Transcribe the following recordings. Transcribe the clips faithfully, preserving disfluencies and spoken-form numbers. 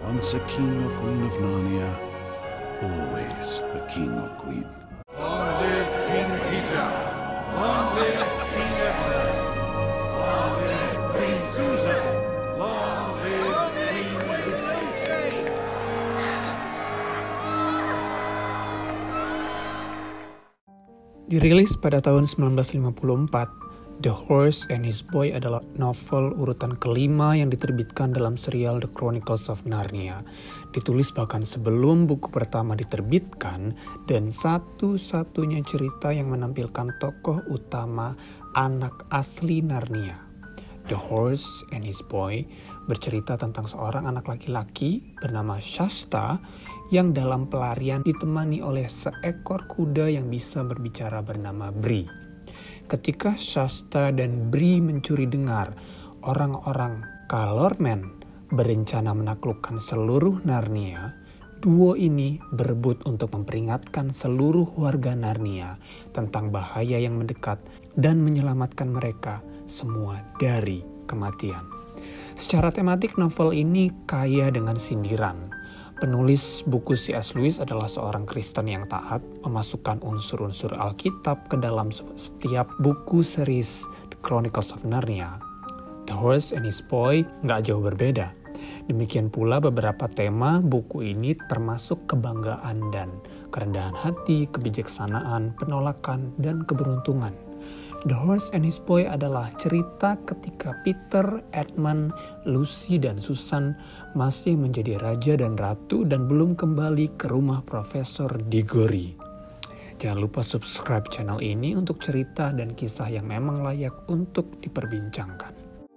Once a king or queen of Narnia, always a king or queen. Long live King Peter! Long live King Edward! Long live Queen Susan! Long live Queen Lucy! Dirilis pada tahun sembilan belas lima puluh empat, The Horse and His Boy adalah novel urutan kelima yang diterbitkan dalam serial The Chronicles of Narnia. Ditulis bahkan sebelum buku pertama diterbitkan dan satu-satunya cerita yang menampilkan tokoh utama anak asli Narnia. The Horse and His Boy bercerita tentang seorang anak laki-laki bernama Shasta yang dalam pelarian ditemani oleh seekor kuda yang bisa berbicara bernama Bree. Ketika Shasta dan Bree mencuri dengar orang-orang Calormen berencana menaklukkan seluruh Narnia, duo ini berebut untuk memperingatkan seluruh warga Narnia tentang bahaya yang mendekat dan menyelamatkan mereka semua dari kematian. Secara tematik novel ini kaya dengan sindiran. Penulis buku C S. Lewis adalah seorang Kristen yang taat, memasukkan unsur-unsur Alkitab ke dalam setiap buku series The Chronicles of Narnia. The Horse and His Boy nggak jauh berbeda. Demikian pula beberapa tema buku ini termasuk kebanggaan dan kerendahan hati, kebijaksanaan, penolakan, dan keberuntungan. The Horse and His Boy adalah cerita ketika Peter, Edmund, Lucy, dan Susan masih menjadi raja dan ratu dan belum kembali ke rumah Profesor Diggory. Jangan lupa subscribe channel ini untuk cerita dan kisah yang memang layak untuk diperbincangkan.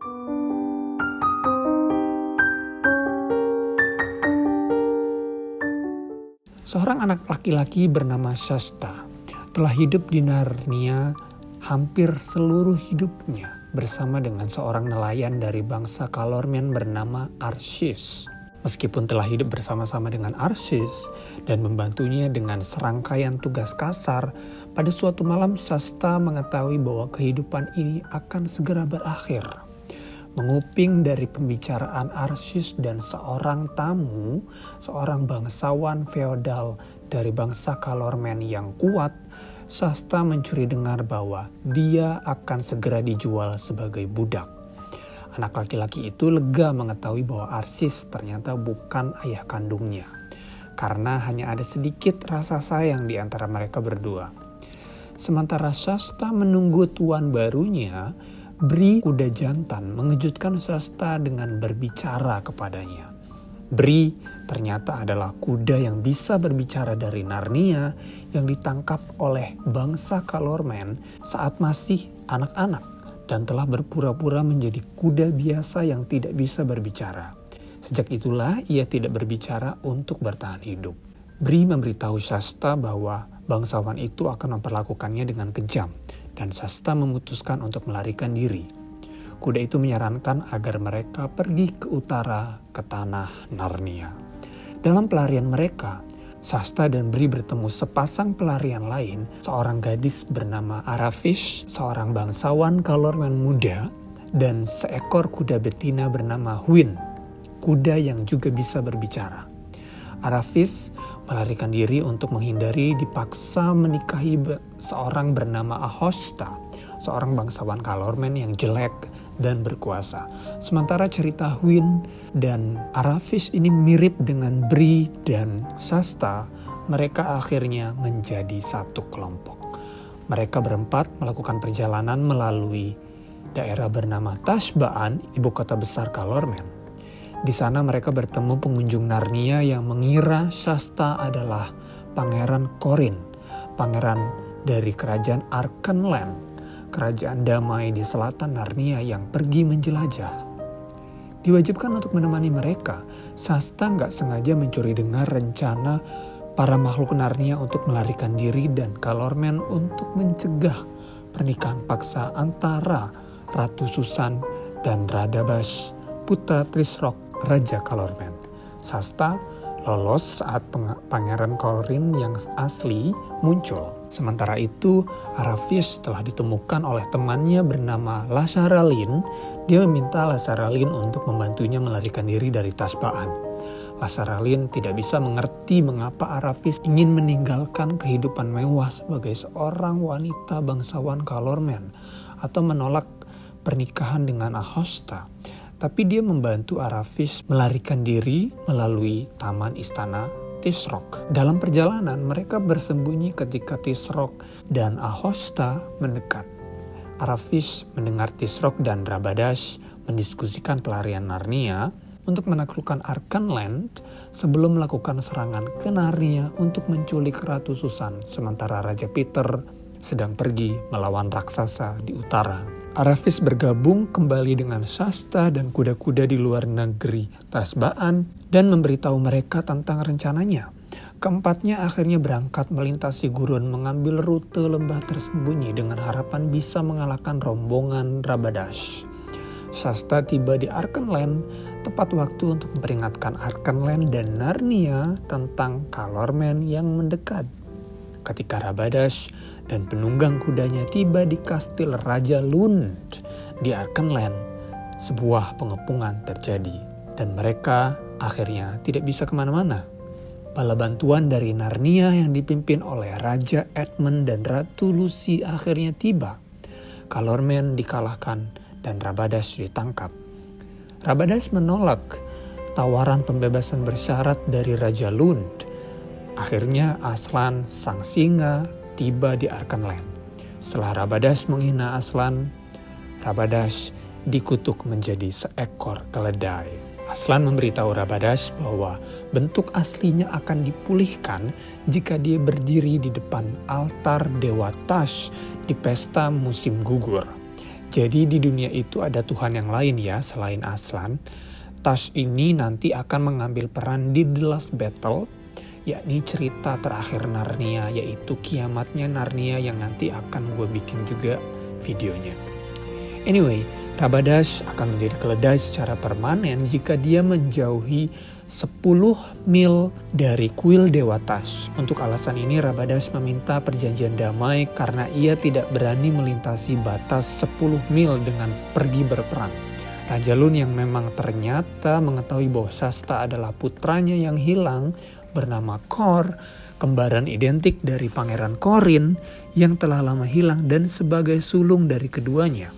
Seorang anak laki-laki bernama Shasta telah hidup di Narnia hampir seluruh hidupnya bersama dengan seorang nelayan dari bangsa Calormen bernama Archis. Meskipun telah hidup bersama-sama dengan Archis dan membantunya dengan serangkaian tugas kasar, pada suatu malam Shasta mengetahui bahwa kehidupan ini akan segera berakhir. Menguping dari pembicaraan Archis dan seorang tamu, seorang bangsawan feodal dari bangsa Calormen yang kuat, Shasta mencuri dengar bahwa dia akan segera dijual sebagai budak. Anak laki-laki itu lega mengetahui bahwa Archis ternyata bukan ayah kandungnya, karena hanya ada sedikit rasa sayang di antara mereka berdua. Sementara Shasta menunggu tuan barunya, Bree, kuda jantan, mengejutkan Shasta dengan berbicara kepadanya. Bree ternyata adalah kuda yang bisa berbicara dari Narnia yang ditangkap oleh bangsa Calormen saat masih anak-anak dan telah berpura-pura menjadi kuda biasa yang tidak bisa berbicara. Sejak itulah ia tidak berbicara untuk bertahan hidup. Bree memberitahu Shasta bahwa bangsawan itu akan memperlakukannya dengan kejam dan Shasta memutuskan untuk melarikan diri. Kuda itu menyarankan agar mereka pergi ke utara ke tanah Narnia. Dalam pelarian mereka, Shasta dan Bree bertemu sepasang pelarian lain, seorang gadis bernama Arafish, seorang bangsawan Calormen muda, dan seekor kuda betina bernama Hwin, kuda yang juga bisa berbicara. Arafish melarikan diri untuk menghindari dipaksa menikahi seorang bernama Ahosta, seorang bangsawan Calormen yang jelek dan berkuasa. Sementara cerita Hwin dan Arafish ini mirip dengan Bree dan Shasta, mereka akhirnya menjadi satu kelompok. Mereka berempat melakukan perjalanan melalui daerah bernama Tashbaan, ibu kota besar Calormen. Di sana mereka bertemu pengunjung Narnia yang mengira Shasta adalah Pangeran Corin, pangeran dari kerajaan Archenland, kerajaan damai di selatan Narnia yang pergi menjelajah. Diwajibkan untuk menemani mereka, Shasta nggak sengaja mencuri dengar rencana para makhluk Narnia untuk melarikan diri dan Calormen untuk mencegah pernikahan paksa antara Ratu Susan dan Radabash, putra Trisrock, Raja Calormen. Shasta lolos saat Pangeran Corin yang asli muncul. Sementara itu, Arafish telah ditemukan oleh temannya bernama Lasaralin. Dia meminta Lasaralin untuk membantunya melarikan diri dari Tashbaan. Lasaralin tidak bisa mengerti mengapa Aravis ingin meninggalkan kehidupan mewah sebagai seorang wanita bangsawan Calormen atau menolak pernikahan dengan Ahosta. Tapi dia membantu Aravis melarikan diri melalui taman istana Tisrok. Dalam perjalanan mereka bersembunyi ketika Tisrok dan Ahosta mendekat. Aravis mendengar Tisrok dan Rabadash mendiskusikan pelarian Narnia untuk menaklukkan Archenland sebelum melakukan serangan ke Narnia untuk menculik Ratu Susan, sementara Raja Peter sedang pergi melawan raksasa di utara. Aravis bergabung kembali dengan Shasta dan kuda-kuda di luar negeri Tasbaan dan memberitahu mereka tentang rencananya. Keempatnya akhirnya berangkat melintasi gurun mengambil rute lembah tersembunyi dengan harapan bisa mengalahkan rombongan Rabadash. Shasta tiba di Archenland tepat waktu untuk memperingatkan Archenland dan Narnia tentang Calormen yang mendekat. Ketika Rabadash dan penunggang kudanya tiba di kastil Raja Lund di Archenland, sebuah pengepungan terjadi dan mereka akhirnya tidak bisa kemana-mana. Bala bantuan dari Narnia yang dipimpin oleh Raja Edmund dan Ratu Lucy akhirnya tiba. Calormen dikalahkan dan Rabadash ditangkap. Rabadash menolak tawaran pembebasan bersyarat dari Raja Lund. Akhirnya Aslan sang singa tiba di Archenland. Setelah Rabadash menghina Aslan, Rabadash dikutuk menjadi seekor keledai. Aslan memberitahu Rabadash bahwa bentuk aslinya akan dipulihkan jika dia berdiri di depan altar Dewa Tash di pesta musim gugur. Jadi di dunia itu ada Tuhan yang lain ya selain Aslan. Tash ini nanti akan mengambil peran di The Last Battle, yakni cerita terakhir Narnia, yaitu kiamatnya Narnia yang nanti akan gue bikin juga videonya. Anyway, Rabadash akan menjadi keledai secara permanen jika dia menjauhi sepuluh mil dari kuil Dewa Tash. Untuk alasan ini Rabadash meminta perjanjian damai karena ia tidak berani melintasi batas sepuluh mil dengan pergi berperang. Raja Lund yang memang ternyata mengetahui bahwa Shasta adalah putranya yang hilang bernama Kor, kembaran identik dari Pangeran Corin yang telah lama hilang dan sebagai sulung dari keduanya.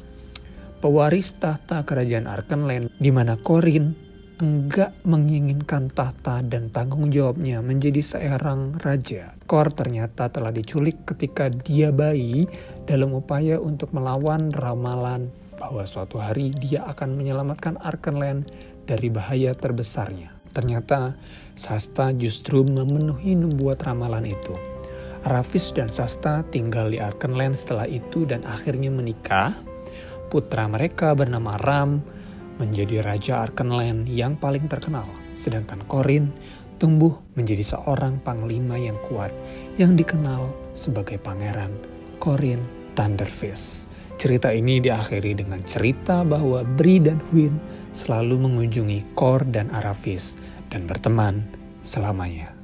Pewaris tahta kerajaan Archenland di mana Corin enggak menginginkan tahta dan tanggung jawabnya menjadi seorang raja. Kor ternyata telah diculik ketika dia bayi dalam upaya untuk melawan ramalan bahwa suatu hari dia akan menyelamatkan Archenland dari bahaya terbesarnya. Ternyata Shasta justru memenuhi nubuat ramalan itu. Aravis dan Shasta tinggal di Archenland setelah itu dan akhirnya menikah. Putra mereka bernama Ram menjadi Raja Archenland yang paling terkenal. Sedangkan Corin tumbuh menjadi seorang panglima yang kuat yang dikenal sebagai Pangeran Corin Thunderfist. Cerita ini diakhiri dengan cerita bahwa Bree dan Hwin selalu mengunjungi Kor dan Aravis dan berteman selamanya.